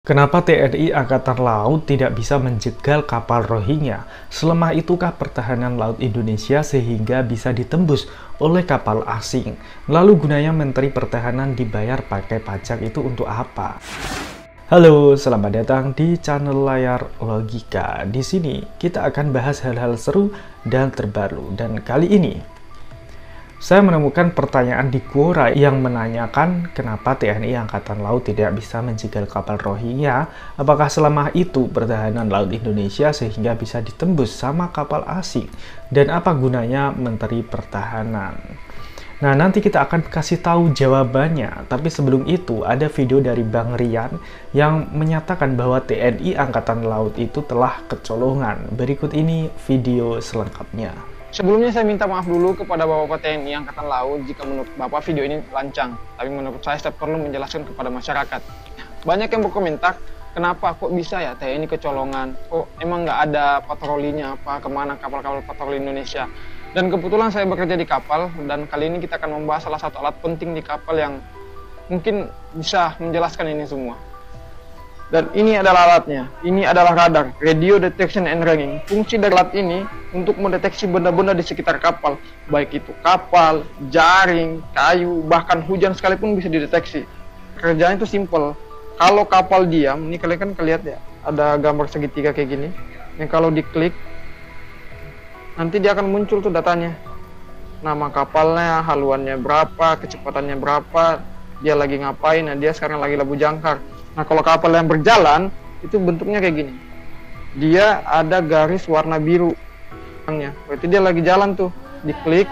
Kenapa TNI Angkatan Laut tidak bisa menjegal kapal Rohingya? Selemah itukah pertahanan laut Indonesia sehingga bisa ditembus oleh kapal asing? Lalu gunanya Menteri Pertahanan dibayar pakai pajak itu untuk apa? Halo, selamat datang di channel Layar Logika. Di sini kita akan bahas hal-hal seru dan terbaru. Dan kali ini saya menemukan pertanyaan di Quora yang menanyakan kenapa TNI Angkatan Laut tidak bisa menjegal kapal Rohingya, apakah selemah itu pertahanan laut Indonesia sehingga bisa ditembus sama kapal asing, dan apa gunanya Menteri Pertahanan. Nah, nanti kita akan kasih tahu jawabannya, tapi sebelum itu ada video dari Bang Rian yang menyatakan bahwa TNI Angkatan Laut itu telah kecolongan. Berikut ini video selengkapnya. Sebelumnya saya minta maaf dulu kepada Bapak TNI Angkatan Laut jika menurut Bapak video ini lancang. Tapi menurut saya perlu menjelaskan kepada masyarakat. Banyak yang berkomentar, kenapa kok bisa ya TNI kecolongan? Kok emang nggak ada patrolinya apa? Kemana kapal-kapal patroli Indonesia? Dan kebetulan saya bekerja di kapal, dan kali ini kita akan membahas salah satu alat penting di kapal yang mungkin bisa menjelaskan ini semua. Dan ini adalah alatnya. Ini adalah radar, Radio Detection and Ranging. Fungsi dari alat ini untuk mendeteksi benda-benda di sekitar kapal, baik itu kapal, jaring, kayu, bahkan hujan sekalipun bisa dideteksi. Kerjaan itu simple. Kalau kapal diam, ini kalian kan lihat ya, ada gambar segitiga kayak gini. Yang kalau diklik, nanti dia akan muncul tuh datanya. Nama kapalnya, haluannya berapa, kecepatannya berapa, dia lagi ngapain, nah dia sekarang lagi labu jangkar. Nah, kalau kapal yang berjalan, itu bentuknya kayak gini. Dia ada garis warna biru. Berarti dia lagi jalan tuh. Diklik.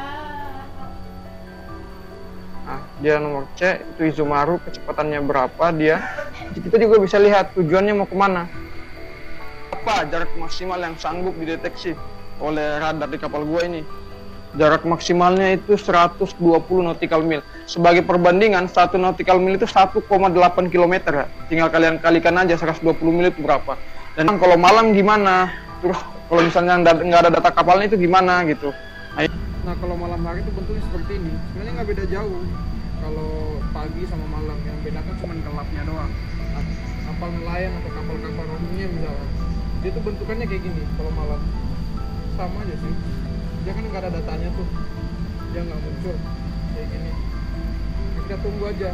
Nah, dia nomor C, itu Izumaru, kecepatannya berapa dia. Kita juga bisa lihat tujuannya mau kemana. Apa jarak maksimal yang sanggup dideteksi oleh radar di kapal gua ini? Jarak maksimalnya itu 120 nautical mil. Sebagai perbandingan, 1 nautical mil itu 1,8 km ya. Tinggal kalian kalikan aja 120 mil itu berapa. Dan kalau malam gimana? Terus kalau misalnya nggak ada data kapalnya itu gimana gitu. Nah, kalau malam hari itu bentuknya seperti ini. Sebenarnya nggak beda jauh. Kalau pagi sama malam, yang bedakan cuma gelapnya doang. Nah, kapal nelayan atau kapal-kapal Rohingya misalnya, dia tuh bentukannya kayak gini kalau malam. Sama aja sih. Dia kan nggak ada datanya tuh, dia nggak muncul kayak gini. Kita tunggu aja.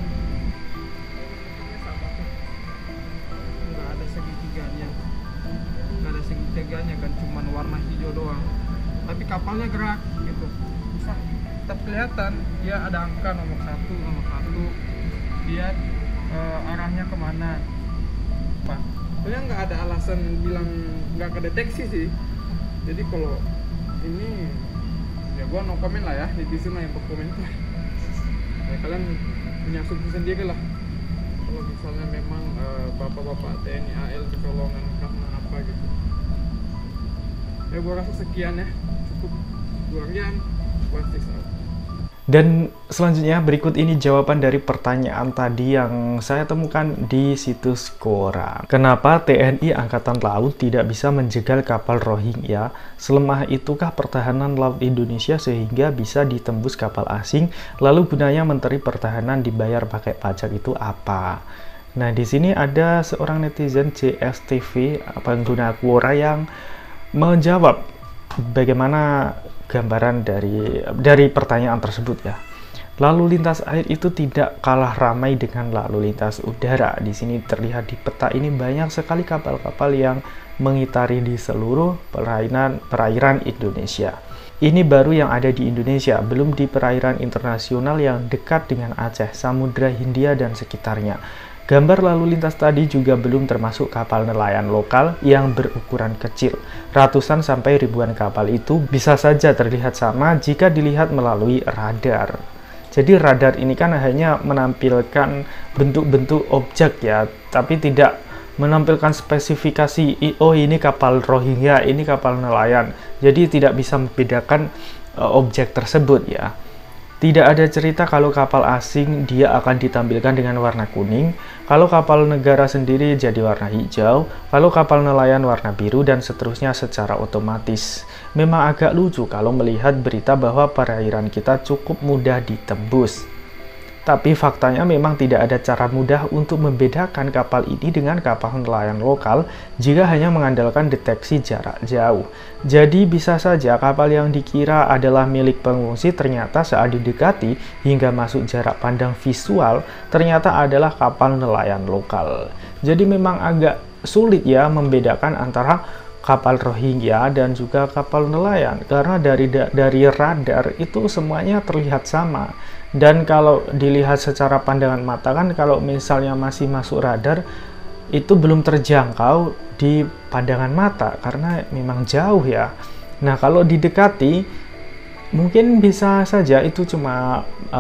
Sama tuh, nggak ada segitiganya kan, cuman warna hijau doang. Tapi kapalnya gerak gitu, bisa tetap kelihatan. Dia ada angka nomor satu. Dia arahnya kemana? Pak, sebenarnya nggak ada alasan bilang nggak kedeteksi sih. Jadi kalau ini ya gua no comment lah ya, netizen lah yang berkomentar. Ya kalian punya asumsi sendiri lah. Kalau misalnya memang bapak-bapak TNI AL kecolongan karena apa gitu. Ya gua rasa sekian ya, cukup. Gua Rian, Wastis out. Dan selanjutnya berikut ini jawaban dari pertanyaan tadi yang saya temukan di situs Quora. Kenapa TNI Angkatan Laut tidak bisa menjegal kapal Rohingya? Selemah itukah pertahanan laut Indonesia sehingga bisa ditembus kapal asing? Lalu gunanya Menteri Pertahanan dibayar pakai pajak itu apa? Nah, di sini ada seorang netizen CSTV pengguna Quora yang menjawab bagaimana gambaran dari pertanyaan tersebut ya. Lalu lintas air itu tidak kalah ramai dengan lalu lintas udara. Di sini terlihat di peta ini banyak sekali kapal-kapal yang mengitari di seluruh perairan Indonesia. Ini baru yang ada di Indonesia, belum di perairan internasional yang dekat dengan Aceh, Samudra Hindia dan sekitarnya. Gambar lalu lintas tadi juga belum termasuk kapal nelayan lokal yang berukuran kecil. Ratusan sampai ribuan kapal itu bisa saja terlihat sama jika dilihat melalui radar. Jadi radar ini kan hanya menampilkan bentuk-bentuk objek ya, tapi tidak menampilkan spesifikasi, oh ini kapal Rohingya, ini kapal nelayan. Jadi tidak bisa membedakan objek tersebut ya. Tidak ada cerita kalau kapal asing dia akan ditampilkan dengan warna kuning, kalau kapal negara sendiri jadi warna hijau, kalau kapal nelayan warna biru, dan seterusnya secara otomatis. Memang agak lucu kalau melihat berita bahwa perairan kita cukup mudah ditembus. Tapi faktanya memang tidak ada cara mudah untuk membedakan kapal ini dengan kapal nelayan lokal jika hanya mengandalkan deteksi jarak jauh. Jadi bisa saja kapal yang dikira adalah milik pengungsi ternyata saat didekati hingga masuk jarak pandang visual ternyata adalah kapal nelayan lokal. Jadi memang agak sulit ya membedakan antara kapal Rohingya dan juga kapal nelayan karena dari radar itu semuanya terlihat sama. Dan kalau dilihat secara pandangan mata kan kalau misalnya masih masuk radar itu belum terjangkau di pandangan mata karena memang jauh ya. Nah kalau didekati mungkin bisa saja itu cuma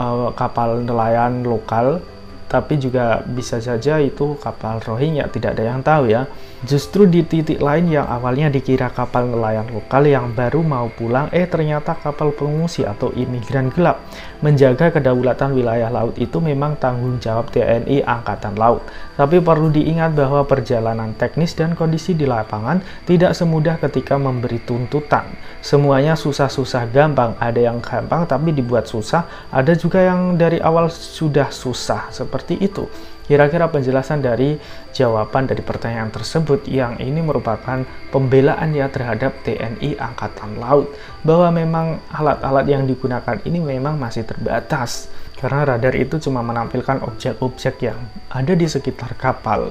kapal nelayan lokal, tapi juga bisa saja itu kapal Rohingya, tidak ada yang tahu ya. Justru di titik lain yang awalnya dikira kapal nelayan lokal yang baru mau pulang, ternyata kapal pengungsi atau imigran gelap. Menjaga kedaulatan wilayah laut itu memang tanggung jawab TNI Angkatan Laut. Tapi perlu diingat bahwa perjalanan teknis dan kondisi di lapangan tidak semudah ketika memberi tuntutan. Semuanya susah-susah gampang, ada yang gampang tapi dibuat susah, ada juga yang dari awal sudah susah, seperti itu. Kira-kira penjelasan dari jawaban dari pertanyaan tersebut yang ini merupakan pembelaan ya terhadap TNI Angkatan Laut bahwa memang alat-alat yang digunakan ini memang masih terbatas karena radar itu cuma menampilkan objek-objek yang ada di sekitar kapal,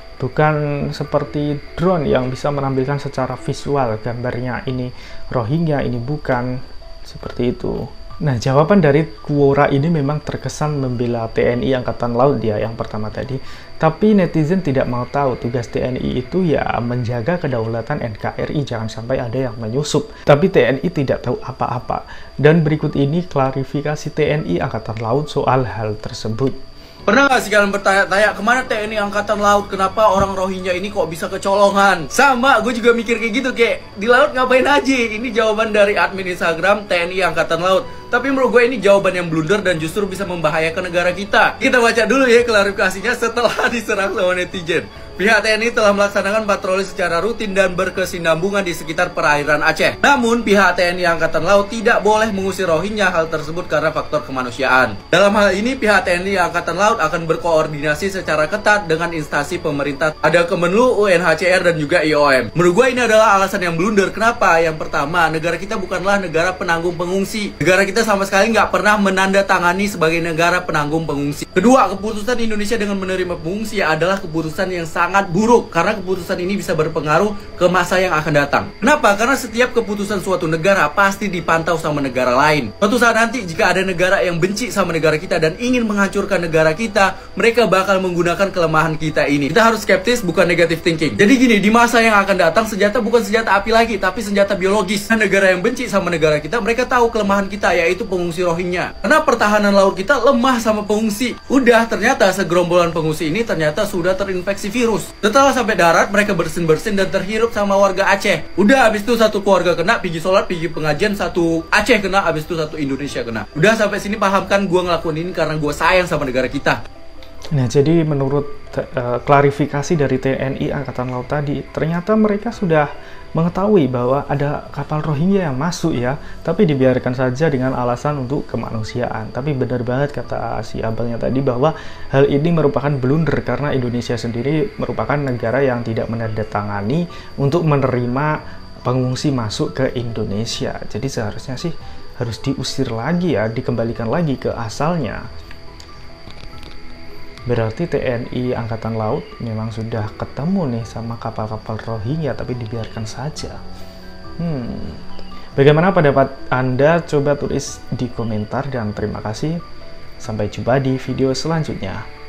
bukan seperti drone yang bisa menampilkan secara visual gambarnya ini Rohingya, ini bukan, seperti itu. Nah, jawaban dari Quora ini memang terkesan membela TNI Angkatan Laut dia yang pertama tadi. Tapi netizen tidak mau tahu tugas TNI itu ya menjaga kedaulatan NKRI, jangan sampai ada yang menyusup. Tapi TNI tidak tahu apa-apa. Dan berikut ini klarifikasi TNI Angkatan Laut soal hal tersebut. Pernah nggak sih kalian bertanya-tanya kemana TNI Angkatan Laut? Kenapa orang Rohingya ini kok bisa kecolongan? Sama, gue juga mikir kayak gitu, kayak di laut ngapain aja? Ini jawaban dari admin Instagram TNI Angkatan Laut. Tapi menurut gue ini jawaban yang blunder dan justru bisa membahayakan negara kita. Kita baca dulu ya klarifikasinya setelah diserang sama netizen. Pihak TNI telah melaksanakan patroli secara rutin dan berkesinambungan di sekitar perairan Aceh. Namun, pihak TNI Angkatan Laut tidak boleh mengusir Rohingya, hal tersebut karena faktor kemanusiaan. Dalam hal ini, pihak TNI Angkatan Laut akan berkoordinasi secara ketat dengan instansi pemerintah. Ada Kemenlu, UNHCR, dan juga IOM. Menurut gue ini adalah alasan yang blunder. Kenapa? Yang pertama, negara kita bukanlah negara penanggung pengungsi. Negara kita sama sekali nggak pernah menandatangani sebagai negara penanggung pengungsi. Kedua, keputusan Indonesia dengan menerima pengungsi adalah keputusan yang sangat buruk karena keputusan ini bisa berpengaruh ke masa yang akan datang. Kenapa? Karena setiap keputusan suatu negara pasti dipantau sama negara lain. Suatu saat nanti jika ada negara yang benci sama negara kita dan ingin menghancurkan negara kita, mereka bakal menggunakan kelemahan kita ini. Kita harus skeptis, bukan negative thinking. Jadi gini, di masa yang akan datang senjata bukan senjata api lagi, tapi senjata biologis. Nah, negara yang benci sama negara kita, mereka tahu kelemahan kita, yaitu pengungsi Rohingya. Karena pertahanan laut kita lemah sama pengungsi. Udah, ternyata segerombolan pengungsi ini ternyata sudah terinfeksi virus. Setelah sampai darat, mereka bersin-bersin dan terhirup sama warga Aceh. Udah, habis itu satu keluarga kena, pergi sholat, pergi pengajian, satu Aceh kena, habis itu satu Indonesia kena. Udah, sampai sini paham kan gue ngelakuin ini karena gue sayang sama negara kita. Nah, jadi menurut klarifikasi dari TNI Angkatan Laut tadi, ternyata mereka sudah mengetahui bahwa ada kapal Rohingya yang masuk ya, tapi dibiarkan saja dengan alasan untuk kemanusiaan. Tapi benar banget kata si abangnya tadi bahwa hal ini merupakan blunder karena Indonesia sendiri merupakan negara yang tidak menandatangani untuk menerima pengungsi masuk ke Indonesia. Jadi seharusnya sih harus diusir lagi ya, dikembalikan lagi ke asalnya. Berarti TNI Angkatan Laut memang sudah ketemu nih sama kapal-kapal Rohingya, tapi dibiarkan saja. Bagaimana pendapat Anda? Coba tulis di komentar dan terima kasih. Sampai jumpa di video selanjutnya.